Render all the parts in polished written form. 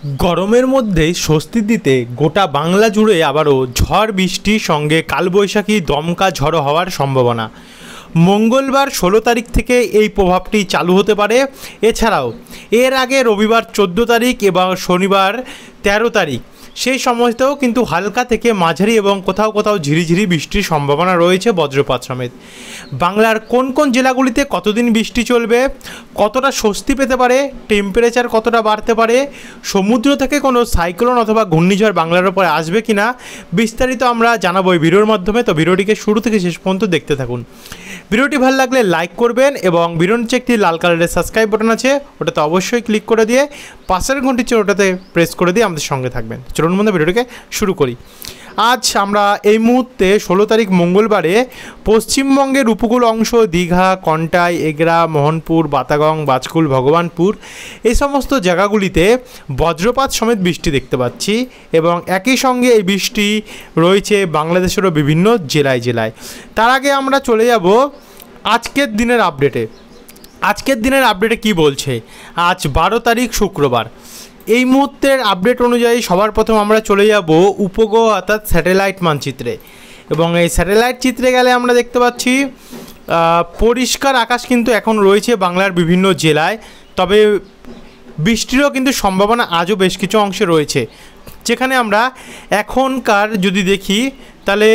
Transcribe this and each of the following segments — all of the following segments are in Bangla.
গরমের মধ্যেই স্বস্তি দিতে গোটা বাংলা জুড়ে আবারও ঝড় বৃষ্টির সঙ্গে কালবৈশাখী দমকা ঝড়ো হওয়ার সম্ভাবনা। মঙ্গলবার 16 তারিখ থেকে এই প্রভাবটি চালু হতে পারে। এছাড়াও এর আগে রবিবার 14 তারিখ এবং শনিবার 13 তারিখ সেই সময়তেও কিন্তু হালকা থেকে মাঝারি এবং কোথাও কোথাও ঝিরিঝিরি বৃষ্টির সম্ভাবনা রয়েছে বজ্রপাত সমেত। বাংলার কোন কোন জেলাগুলিতে কতদিন বৃষ্টি চলবে, কতটা স্বস্তি পেতে পারে, টেম্পারেচার কতটা বাড়তে পারে, সমুদ্র থেকে কোনো সাইক্লোন অথবা ঘূর্ণিঝড় বাংলার ওপরে আসবে কি না, বিস্তারিত আমরা জানাবো এই ভিডিওর মাধ্যমে। তো ভিডিওটিকে শুরু থেকে শেষ পর্যন্ত দেখতে থাকুন। ভিডিওটি ভালো লাগলে লাইক করবেন এবং ভিডিওর নিচে একটি লাল কালারের সাবস্ক্রাইব বাটন আছে, ওটাতে অবশ্যই ক্লিক করে দিয়ে পাশের ঘন্টির চেয়ে ওটাতে প্রেস করে দিয়ে আমাদের সঙ্গে থাকবেন। চলুন বন্ধু ভিডিওটিকে শুরু করি। আজ আমরা এই মুহূর্তে 16 তারিখ মঙ্গলবারে পশ্চিমবঙ্গের উপকূল অংশ দীঘা, কন্টাই, এগরা, মোহনপুর, বাতাগং, বাজকুল, ভগবানপুর এই সমস্ত জায়গাগুলিতে বজ্রপাত সমেত বৃষ্টি দেখতে পাচ্ছি এবং একই সঙ্গে এই বৃষ্টি রয়েছে বাংলাদেশেরও বিভিন্ন জেলায় জেলায়। তার আগে আমরা চলে যাব আজকের দিনের আপডেটে। আজকের দিনের আপডেটে কি বলছে? আজ 12 তারিখ শুক্রবার। এই মুহূর্তের আপডেট অনুযায়ী সবার প্রথম আমরা চলে যাব উপগ্রহ অর্থাৎ স্যাটেলাইট মানচিত্রে এবং এই স্যাটেলাইট চিত্রে গেলে আমরা দেখতে পাচ্ছি পরিষ্কার আকাশ কিন্তু এখন রয়েছে বাংলার বিভিন্ন জেলায়। তবে বৃষ্টিরও কিন্তু সম্ভাবনা আজও বেশ কিছু অংশে রয়েছে, যেখানে আমরা এখনকার যদি দেখি তাহলে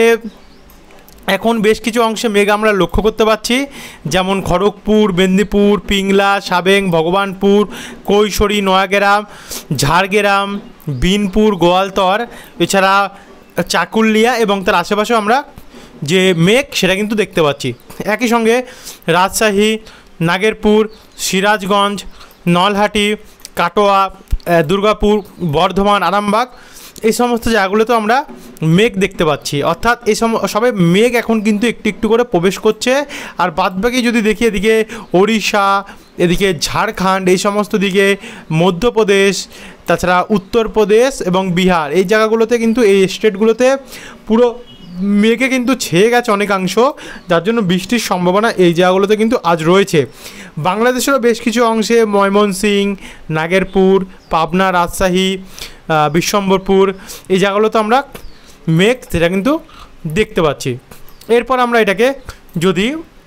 এখন বেশ কিছু অংশে মেঘ আমরা লক্ষ্য করতে পারছি, যেমন খড়গপুর, মেদিনীপুর, পিংলা, সাবেং, ভগবানপুর, কৈশোরী, নয়াগ্রাম, ঝাড়গ্রাম, বিনপুর, গোয়ালতর, এছাড়া চাকুলিয়া এবং তার আশেপাশেও আমরা যে মেঘ সেটা কিন্তু দেখতে পাচ্ছি। একই সঙ্গে রাজশাহী, নাগেরপুর, সিরাজগঞ্জ, নলহাটি, কাটোয়া, দুর্গাপুর, বর্ধমান, আরামবাগ এই সমস্ত জায়গাগুলোতেও আমরা মেঘ দেখতে পাচ্ছি। অর্থাৎ এই সবে মেঘ এখন কিন্তু একটু একটু করে প্রবেশ করছে। আর বাদবাকি যদি দেখি এদিকে ওড়িশা, এদিকে ঝাড়খণ্ড, এই সমস্ত দিকে মধ্যপ্রদেশ, তাছাড়া উত্তরপ্রদেশ এবং বিহার এই জায়গাগুলোতে কিন্তু এই স্টেটগুলোতে পুরো মেঘে কিন্তু ছেয়ে গেছে অনেকাংশ, যার জন্য বৃষ্টির সম্ভাবনা এই জায়গাগুলোতে কিন্তু আজ রয়েছে। বাংলাদেশেরও বেশ কিছু অংশে ময়মনসিংহ, নাগেরপুর, পাবনা, রাজশাহী, বিশ্বম্বরপুর এই জায়গাগুলোতে আমরা মেঘ সেটা কিন্তু দেখতে পাচ্ছি। এরপর আমরা এটাকে যদি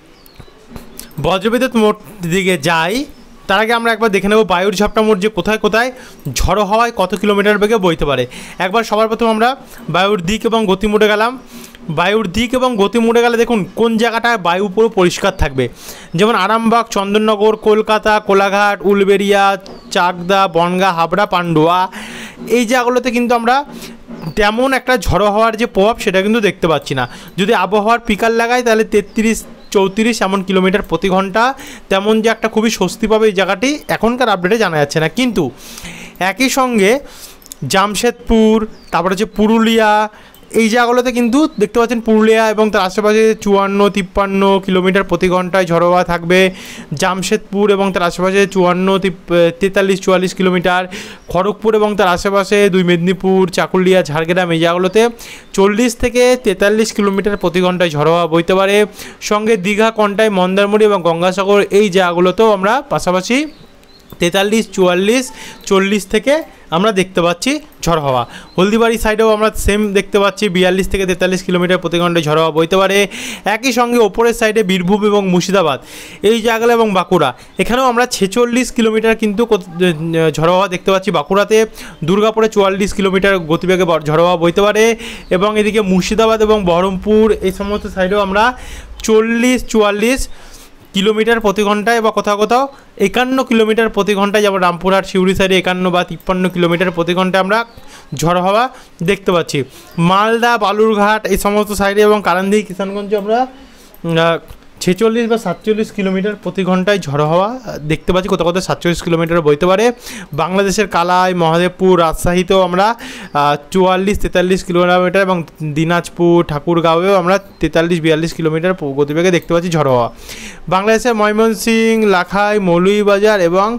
বজ্রবিদ্যুৎ মোড় দিকে যাই, তার আগে আমরা একবার দেখে নেব বায়ুর ঝাপটা মোড় যে কোথায় কোথায় ঝড়ো হওয়ায় কত কিলোমিটার বেগে বইতে পারে। একবার সবার প্রথম আমরা বায়ুর দিক এবং গতি মোড়ে গেলাম। বায়ুর দিক এবং গতি মোড়ে গেলে দেখুন কোন জায়গাটায় বায়ু পুরো পরিষ্কার থাকবে, যেমন আরামবাগ, চন্দননগর, কলকাতা, কোলাঘাট, উলবেড়িয়া, চাকদা, বনগাঁ, হাবড়া, পান্ডুয়া এই জায়গাগুলোতে কিন্তু আমরা তেমন একটা ঝড়ো হওয়ার যে প্রভাব সেটা কিন্তু দেখতে পাচ্ছি না। যদি আবহাওয়ার পিকার লাগাই তাহলে 33-34 এমন কিলোমিটার প্রতি ঘন্টা, তেমন যে একটা খুবই স্বস্তি পাবে এই জায়গাটি এখনকার আপডেটে জানা যাচ্ছে না। কিন্তু একই সঙ্গে জামশেদপুর, তারপর হচ্ছে পুরুলিয়া এই জায়গাগুলোতে কিন্তু দেখতে পাচ্ছেন পুরুলিয়া এবং তার আশেপাশে 54-53 কিলোমিটার প্রতি ঘন্টায় ঝড়ো হাওয়া থাকবে। জামশেদপুর এবং তার আশেপাশে 43-44 কিলোমিটার। খড়গপুর এবং তার আশেপাশে মেদিনীপুর, চাকুলিয়া, ঝাড়গ্রাম এই জায়গাগুলোতে 40-43 কিলোমিটার প্রতি ঘন্টায় ঝড়ো হাওয়া বইতে পারে। সঙ্গে দীঘা, কন্টাই, মন্দারমণি এবং গঙ্গাসাগর এই জায়গাগুলোতেও আমরা পাশাপাশি 43-44-40 থেকে আমরা দেখতে পাচ্ছি ঝড়ো হাওয়া। হলদিবাড়ি সাইডেও আমরা সেম দেখতে পাচ্ছি 42-43 কিলোমিটার প্রতি ঘন্টায় ঝড়ো হাওয়া বইতে পারে। একই সঙ্গে ওপরের সাইডে বীরভূম এবং মুর্শিদাবাদ এই জায়গাগুলো এবং বাঁকুড়া এখানেও আমরা 46 কিলোমিটার কিন্তু ঝড়ো হাওয়া দেখতে পাচ্ছি। বাঁকুড়াতে দুর্গাপুরে 44 কিলোমিটার গতিবেগে ঝড়ো হাওয়া বইতে পারে এবং এদিকে মুর্শিদাবাদ এবং বহরমপুর এই সমস্ত সাইডেও আমরা 40-44 কিলোমিটার প্রতি ঘন্টায় বা কোথাও কোথাও 51 কিলোমিটার প্রতি ঘন্টায়, যেমন রামপুরহাট, শিউড়ি সাইডে 51 বা 53 কিলোমিটার প্রতি ঘন্টায় আমরা ঝড়ো হাওয়া দেখতে পাচ্ছি। মালদা, বালুরঘাট এই সমস্ত সাইডে এবং কারান্দি, কিষানগঞ্জে আমরা 46 বা 47 কিলোমিটার প্রতি ঘন্টায় ঝড়ো হাওয়া দেখতে পাচ্ছি, কোথাও কোথাও 47 কিলোমিটার বইতে পারে। বাংলাদেশের কালাই, মহাদেবপুর, রাজশাহীতেও আমরা 44-43 কিলোমিটার এবং দিনাজপুর, ঠাকুরগাঁওয়েও আমরা 43-42 কিলোমিটার গতিবেগে দেখতে পাচ্ছি ঝড়ো হাওয়া। বাংলাদেশের ময়মনসিংহ, লাখাই, মৌলভীবাজার এবং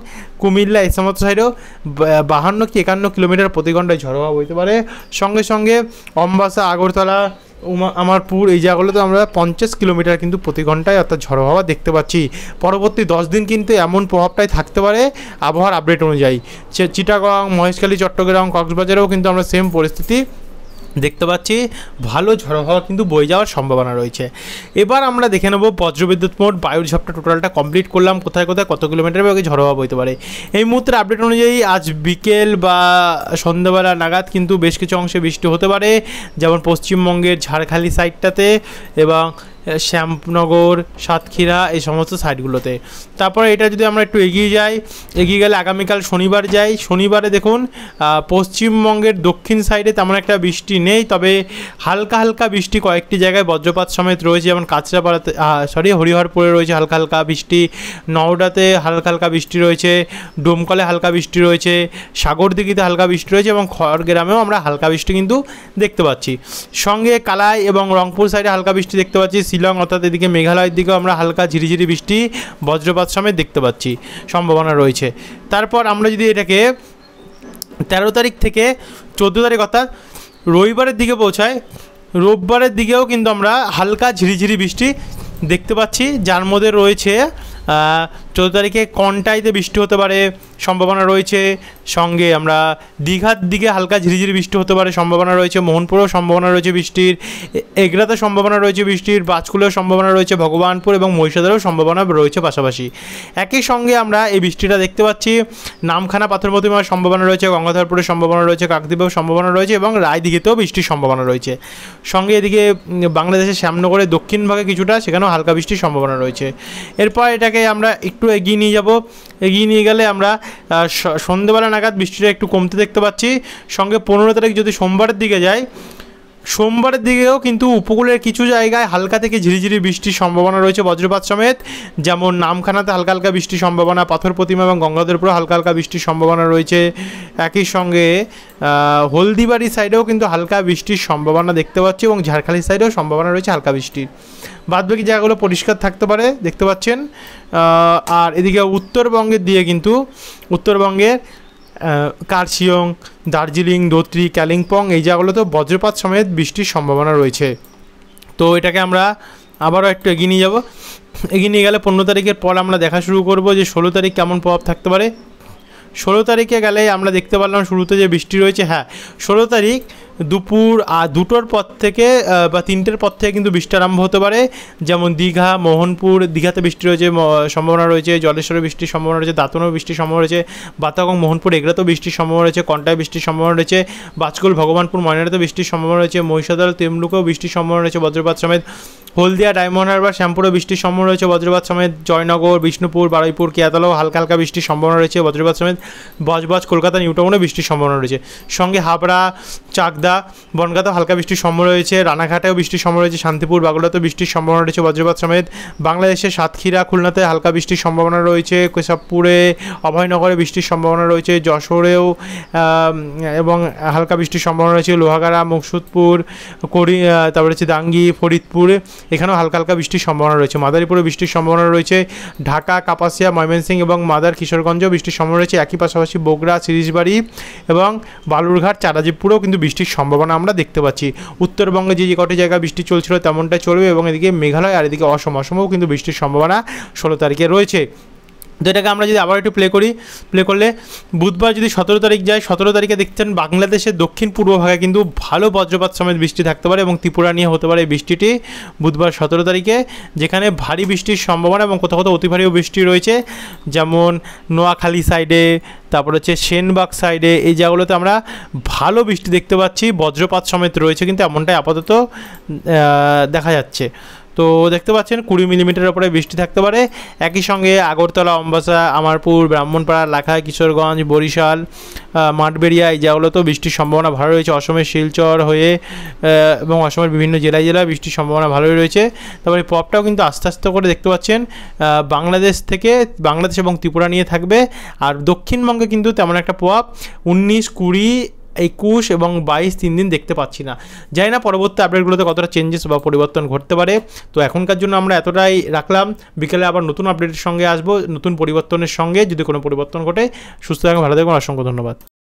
কুমিল্লা এই সমস্ত সাইডেও 52 কি 51 কিলোমিটার প্রতি ঘন্টায় ঝড়ো হাওয়া বইতে পারে। সঙ্গে সঙ্গে অম্বাসা, আগরতলা, আমারপুর এই জায়গাগুলোতে আমরা 50 কিলোমিটার কিন্তু প্রতি ঘন্টায় অর্থাৎ ঝড়ো হাওয়া দেখতে পাচ্ছি। পরবর্তী 10 দিন কিন্তু এমন প্রভাবটাই থাকতে পারে আবহাওয়ার আপডেট অনুযায়ী। চিটাগং, মহেশখালী, চট্টগ্রাম, কক্সবাজারেও কিন্তু আমরা সেম পরিস্থিতি দেখতে পাচ্ছি, ভালো ঝড়ো হাওয়া কিন্তু বয়ে যাওয়ার সম্ভাবনা রয়েছে। এবার আমরা দেখে নেব বজ্রবিদ্যুৎ মোট বায়ুর ঝাপটা টোটালটা কমপ্লিট করলাম, কোথায় কোথায় কত কিলোমিটার বেগে ঝড়ো হাওয়া বইতে পারে। এই মুহূর্তের আপডেট অনুযায়ী আজ বিকেল বা সন্ধ্যাবেলা নাগাদ কিন্তু বেশ কিছু অংশে বৃষ্টি হতে পারে, যেমন পশ্চিমবঙ্গের ঝাড়খালি সাইডটাতে এবং শ্যামনগর, সাতক্ষীরা এই সমস্ত সাইডগুলোতে। তারপরে এটা যদি আমরা একটু এগিয়ে গেলে আগামীকাল শনিবার যাই, শনিবারে দেখুন পশ্চিমবঙ্গের দক্ষিণ সাইডে তেমন একটা বৃষ্টি নেই, তবে হালকা হালকা বৃষ্টি কয়েকটি জায়গায় বজ্রপাত সমেত রয়েছে, যেমন কাঁচরাপাড়াতে হরিহরপুরে রয়েছে হালকা হালকা বৃষ্টি, নওডাতে হালকা হালকা বৃষ্টি রয়েছে, ডোমকলে হালকা বৃষ্টি রয়েছে, সাগরদিঘিতে হালকা বৃষ্টি রয়েছে এবং খড়গ্রামেও আমরা হালকা বৃষ্টি কিন্তু দেখতে পাচ্ছি। সঙ্গে কালাই এবং রংপুর সাইডে হালকা বৃষ্টি দেখতে পাচ্ছি, শিলং অর্থাৎ এদিকে মেঘালয়ের দিকেও আমরা হালকা ঝিরিঝিরি বৃষ্টি বজ্রপাত সমেত দেখতে পাচ্ছি, সম্ভাবনা রয়েছে। তারপর আমরা যদি এটাকে 13 তারিখ থেকে 14 তারিখ অর্থাৎ রবিবারের দিকে পৌঁছায়, রোববারের দিকেও কিন্তু আমরা হালকা ঝিরিঝিরি বৃষ্টি দেখতে পাচ্ছি, যার মধ্যে রয়েছে 14 তারিখে কন্টাইতে বৃষ্টি হতে পারে সম্ভাবনা রয়েছে। সঙ্গে আমরা দীঘার দিকে হালকা ঝিরিঝিরি বৃষ্টি হতে পারে সম্ভাবনা রয়েছে, মোহনপুরেও সম্ভাবনা রয়েছে বৃষ্টির, এগরাতে সম্ভাবনা রয়েছে বৃষ্টির, বাজকুলেও সম্ভাবনা রয়েছে, ভগবানপুর এবং মহিষাদলেও সম্ভাবনা রয়েছে পাশাপাশি। একই সঙ্গে আমরা এই বৃষ্টিটা দেখতে পাচ্ছি নামখানা, পাথরপ্রতিমার সম্ভাবনা রয়েছে, গঙ্গাধরপুরের সম্ভাবনা রয়েছে, কাকদ্বীপেও সম্ভাবনা রয়েছে এবং রায়দিঘিতেও বৃষ্টির সম্ভাবনা রয়েছে। সঙ্গে এদিকে বাংলাদেশের শ্যামনগরের দক্ষিণ ভাগে কিছুটা সেখানেও হালকা বৃষ্টির সম্ভাবনা রয়েছে। এরপর এটাকে আমরা একটু এগিয়ে নিয়ে যাব, এগিয়ে নিয়ে গেলে আমরা সন্ধ্যেবেলা নাগাদ বৃষ্টিটা একটু কমতে দেখতে পাচ্ছি। সঙ্গে 15 তারিখ যদি সোমবারের দিকে যাই, সোমবারের দিকেও কিন্তু উপকূলের কিছু জায়গায় হালকা থেকে ঝিরিঝিরি বৃষ্টির সম্ভাবনা রয়েছে বজ্রপাত সমেত, যেমন নামখানাতে হালকা হালকা বৃষ্টির সম্ভাবনা, পাথরপ্রতিমা এবং গঙ্গাধরপুরে হালকা হালকা বৃষ্টির সম্ভাবনা রয়েছে। একই সঙ্গে হলদিবাড়ি সাইডেও কিন্তু হালকা বৃষ্টির সম্ভাবনা দেখতে পাচ্ছি এবং ঝাড়খালি সাইডেও সম্ভাবনা রয়েছে হালকা বৃষ্টির। বাদবাকি জায়গাগুলো পরিষ্কার থাকতে পারে দেখতে পাচ্ছেন। আর এদিকে উত্তরবঙ্গের দিয়ে কিন্তু উত্তরবঙ্গের কার্শিয়ং, দার্জিলিং, ধোত্রি, কালিম্পং এই জায়গাগুলোতেও বজ্রপাত সমেত বৃষ্টির সম্ভাবনা রয়েছে। তো এটাকে আমরা আবারও একটু এগিয়ে নিয়ে যাব, এগিয়ে নিয়ে গেলে 15 তারিখের পর আমরা দেখা শুরু করব যে 16 তারিখ কেমন প্রভাব থাকতে পারে। 16 তারিখে গেলে আমরা দেখতে পারলাম শুরুতে যে বৃষ্টি রয়েছে, হ্যাঁ 16 তারিখ দুপুর 2টোর পর থেকে বা 3টের পর থেকে কিন্তু বৃষ্টি আরম্ভ হতে পারে, যেমন দীঘা, মোহনপুর, দীঘাতে বৃষ্টি রয়েছে সম্ভাবনা রয়েছে, জলেশ্বরে বৃষ্টির সম্ভাবনা রয়েছে, দাঁতনেও বৃষ্টির সম্ভাবনা রয়েছে, বাতাগং, মোহনপুর এগুলোতেও বৃষ্টির সম্ভাবনা রয়েছে, কন্টায় বৃষ্টির সম্ভাবনা রয়েছে, বাজকুল, ভগবানপুর, ময়নাড়িতে বৃষ্টির সম্ভাবনা রয়েছে, মহিষাদল, তেমলুকেও বৃষ্টির সম্ভাবনা রয়েছে বজ্রপাত সমেত, হলদিয়া, ডায়মন্ড হারবার, শ্যামপুরে বৃষ্টির সম্ভাবনা রয়েছে বজ্রপাত সমেত, জয়নগর, বিষ্ণুপুর, বারুইপুর, কেয়াতলাও হালকা হালকা বৃষ্টির সম্ভাবনা রয়েছে বজ্রপাত সমেত, বজবজ, কলকাতা, নিউটাউনে বৃষ্টির সম্ভাবনা রয়েছে। সঙ্গে হাবড়া, চাকদা, বনগাঁতেও হালকা বৃষ্টির সম্ভাবনা রয়েছে, রানাঘাটেও বৃষ্টির সম্ভাবনা রয়েছে, শান্তিপুর, বাগুড়াতেও বৃষ্টির সম্ভাবনা রয়েছে বজ্রপাত সমেত, বাংলাদেশের সাতক্ষীরা, খুলনাতে হালকা বৃষ্টির সম্ভাবনা রয়েছে, কেশবপুরে, অভয়নগরে বৃষ্টির সম্ভাবনা রয়েছে, যশোরেও এবং হালকা বৃষ্টির সম্ভাবনা রয়েছে, লোহাগাড়া, মুকসুদপুর, তারপরে হচ্ছে দাঙ্গি, ফরিদপুরে এখানেও হালকা হালকা বৃষ্টির সম্ভাবনা রয়েছে, মাদারীপুরে বৃষ্টির সম্ভাবনা রয়েছে, ঢাকা, কাপাসিয়া, ময়মনসিংহ এবং মাদার, কিশোরগঞ্জেও বৃষ্টির সম্ভাবনা রয়েছে, একই পাশাপাশি বগুড়া, সিরিজবাড়ি এবং বালুরঘাট, চারাজিপুরেও কিন্তু বৃষ্টির সম্ভাবনা আমরা দেখতে পাচ্ছি। উত্তরবঙ্গে যে কটি জায়গায় বৃষ্টি চলছিল তেমনটাই চলবে এবং এদিকে মেঘালয় আর এদিকে অসমও কিন্তু বৃষ্টির সম্ভাবনা 16 তারিখে রয়েছে। তো এটাকে আমরা যদি আবার একটু প্লে করলে বুধবার যদি 17 তারিখ যায়, 17 তারিখে দেখছেন বাংলাদেশের দক্ষিণ পূর্ব ভাগে কিন্তু ভালো বজ্রপাত সমেত বৃষ্টি থাকতে পারে এবং ত্রিপুরা নিয়ে হতে পারে এই বৃষ্টিটি বুধবার 17 তারিখে, যেখানে ভারী বৃষ্টির সম্ভাবনা এবং কোথাও কোথাও অতি ভারীও বৃষ্টি রয়েছে, যেমন নোয়াখালী সাইডে, তারপর হচ্ছে সেনবাগ সাইডে এই জায়গাগুলোতে আমরা ভালো বৃষ্টি দেখতে পাচ্ছি, বজ্রপাত সমেত রয়েছে কিন্তু এমনটাই আপাতত দেখা যাচ্ছে। তো দেখতে পাচ্ছেন 20 মিলিমিটারের উপরে বৃষ্টি থাকতে পারে। একই সঙ্গে আগরতলা, অম্বাসা, আমারপুর, ব্রাহ্মণপাড়া, লাখাই, কিশোরগঞ্জ, বরিশাল, মাঠবেড়িয়া এই জায়গাগুলোতেও বৃষ্টির সম্ভাবনা ভালো রয়েছে, অসমের শিলচর হয়ে এবং অসমের বিভিন্ন জেলায় বৃষ্টির সম্ভাবনা ভালোই রয়েছে। তারপরে প্রভাবটাও কিন্তু আস্তে আস্তে করে দেখতে পাচ্ছেন বাংলাদেশ এবং ত্রিপুরা নিয়ে থাকবে। আর দক্ষিণবঙ্গে কিন্তু তেমন একটা প্রভাব 19, 20 21 এবং 22 3 দিন দেখতে পাচ্ছি না। জানি না পরবর্তী আপডেটগুলোতে কতটা চেঞ্জেস বা পরিবর্তন ঘটতে পারে। তো এখনকার জন্য আমরা এতটাই রাখলাম। বিকেলে আবার নতুন আপডেটের সঙ্গে আসবো, নতুন পরিবর্তনের সঙ্গে। যদি কোনো পরিবর্তন ঘটে, সুস্থ থাকুন, ভালো থাকুন, অসংখ্য ধন্যবাদ।